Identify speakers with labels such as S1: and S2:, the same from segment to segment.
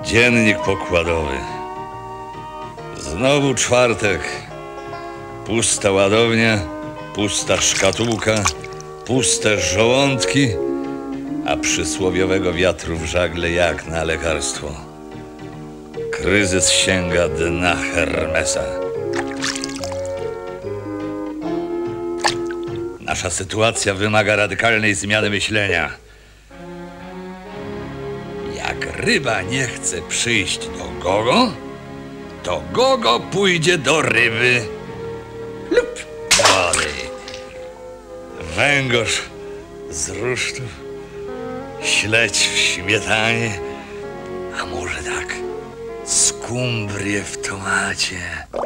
S1: Dziennik pokładowy. Znowu czwartek. Pusta ładownia, pusta szkatułka, puste żołądki, a przysłowiowego wiatru w żagle jak na lekarstwo. Kryzys sięga dna Hermesa. Nasza sytuacja wymaga radykalnej zmiany myślenia. Jak ryba nie chce przyjść do Gogo, to Gogo pójdzie do ryby lub wody. Węgorz z rusztów, śledź w śmietanie, a może tak, skumbrię w tomacie.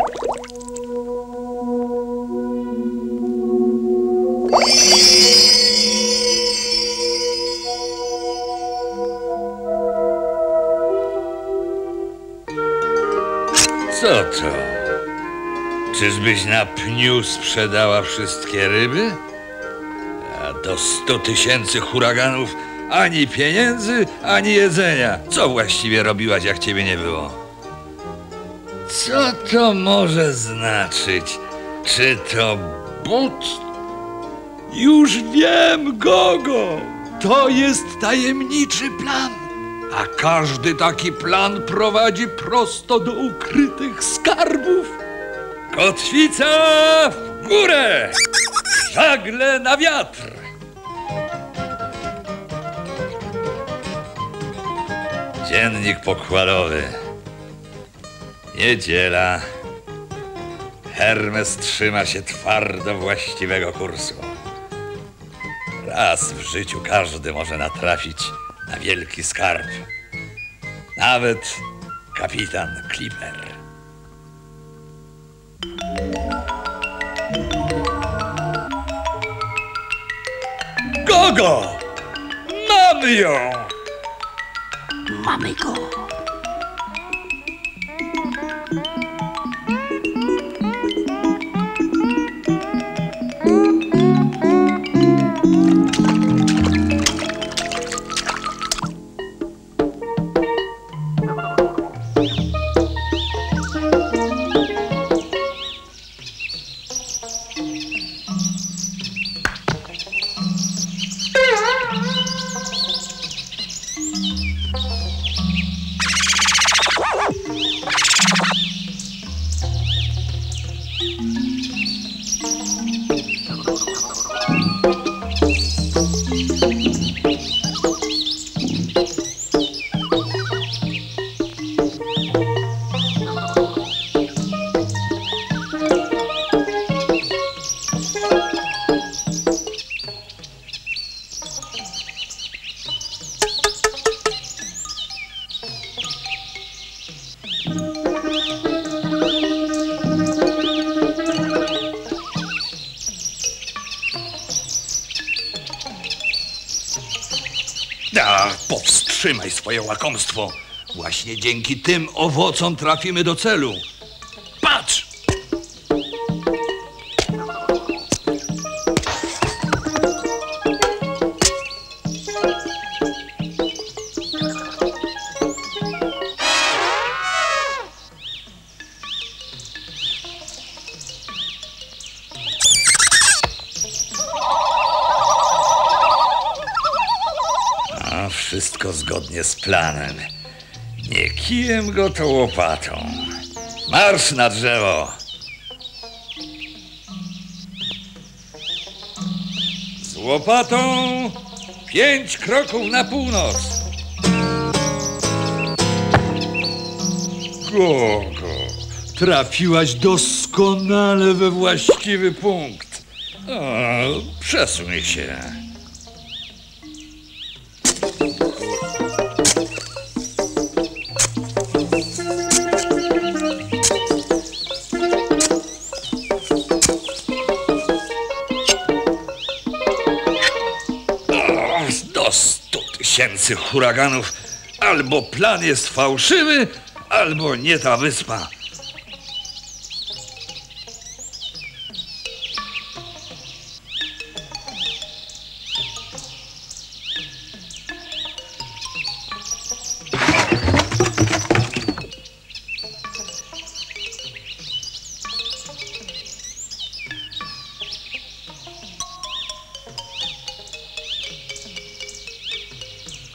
S1: Co to? Czyżbyś na pniu sprzedała wszystkie ryby? A do 100 000 huraganów ani pieniędzy, ani jedzenia. Co właściwie robiłaś, jak ciebie nie było? Co to może znaczyć? Czy to but?
S2: Już wiem, Gogo! To jest tajemniczy plan. A każdy taki plan prowadzi prosto do ukrytych skarbów.
S1: Kotwica w górę! Żagle na wiatr! Dziennik pokładowy. Niedziela. Hermes trzyma się twardo właściwego kursu. Raz w życiu każdy może natrafić na wielki skarb. Nawet kapitan Clipper.
S2: Gogo! Mamy ją!
S3: Mamy go.
S2: Powstrzymaj swoje łakomstwo. Właśnie dzięki tym owocom trafimy do celu. Patrz!
S1: Wszystko zgodnie z planem. Nie kijem go, to łopatą. Marsz na drzewo! Z łopatą 5 kroków na północ.
S2: Gogo, trafiłaś doskonale we właściwy punkt.
S1: Przesuń się. Do 100 000 huraganów. Albo plan jest fałszywy, albo nie ta wyspa.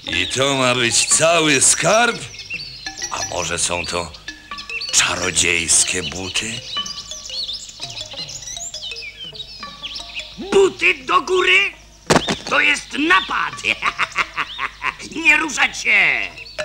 S1: I to ma być cały skarb? A może są to czarodziejskie buty?
S3: Buty do góry? To jest napad! Nie ruszać się!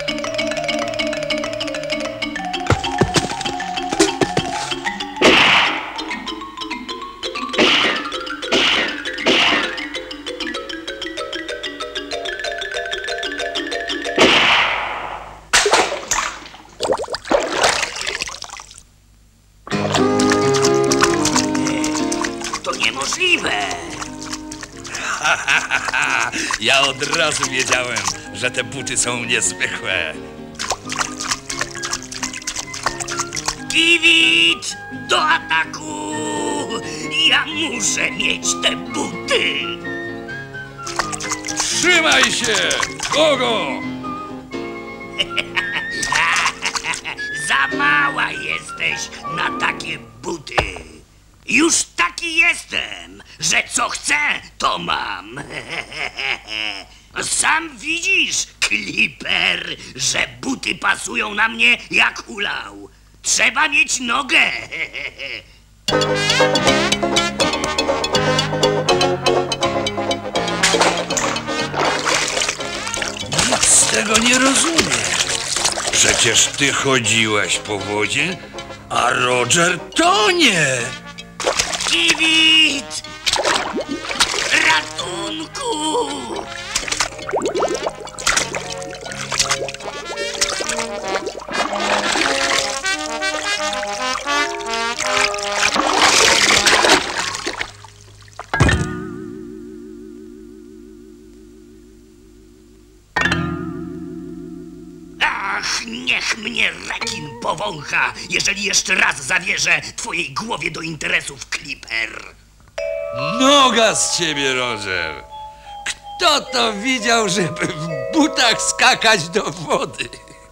S3: To niemożliwe!
S1: Ja od razu wiedziałem, że te buty są niezwykłe.
S3: Kiwit! Do ataku! Ja muszę mieć te buty!
S1: Trzymaj się! Gogo!
S3: Za mała jesteś na takie buty. Już taki jestem, że co chcę, to mam. Sam widzisz, Clipper, że buty pasują na mnie jak hulał. Trzeba mieć nogę.
S1: Nic z tego nie rozumiem. Przecież ty chodziłeś po wodzie, a Roger tonie.
S3: Kiwit! Ratunku! Ach, niech mnie rekin powącha, jeżeli jeszcze raz zawierzę twojej głowie do interesów, Clipper.
S1: Noga z ciebie, Roger. Kto to widział, żeby w butach skakać do wody?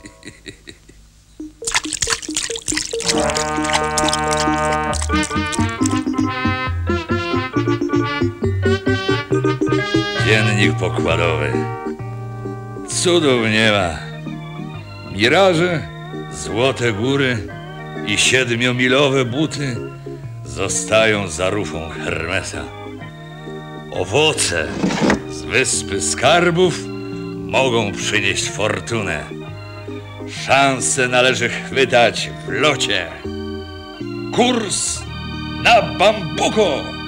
S1: Dziennik pokładowy. Cudów nie ma. Miraże, złote góry i 7-milowe buty zostają za rufą Hermesa. Owoce z Wyspy Skarbów mogą przynieść fortunę. Szansę należy chwytać w locie. Kurs na Bambuko!